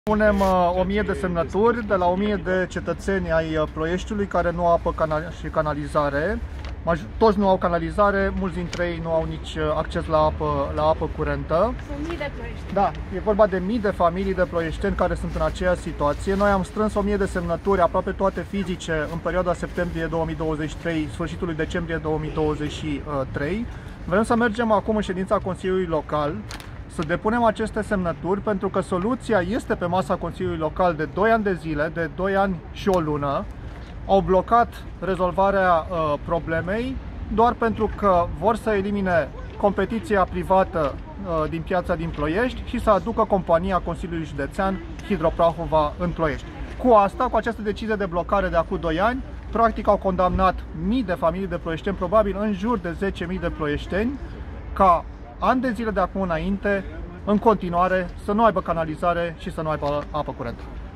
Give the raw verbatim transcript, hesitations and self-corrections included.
Punem uh, o mie de semnături de la o mie de cetățeni ai uh, Ploieștiului care nu au apă canal și canalizare. Toți nu au canalizare, mulți dintre ei nu au nici acces la apă, la apă curentă. Sunt mii de ploieșteni. Da, e vorba de mii de familii de ploieșteni care sunt în aceeași situație. Noi am strâns o mie de semnături, aproape toate fizice, în perioada septembrie două mii douăzeci și trei, sfârșitul lui decembrie două mii douăzeci și trei. Vrem să mergem acum în ședința Consiliului Local să depunem aceste semnături, pentru că soluția este pe masa Consiliului Local de doi ani de zile, de doi ani și o lună. Au blocat rezolvarea uh, problemei doar pentru că vor să elimine competiția privată uh, din piața din Ploiești și să aducă compania Consiliului Județean Hidroprahova în Ploiești. Cu asta, cu această decizie de blocare de acum doi ani, practic au condamnat mii de familii de ploieșteni, probabil în jur de zece mii de ploieșteni, ca ani de zile de acum înainte, în continuare, să nu aibă canalizare și să nu aibă apă curentă.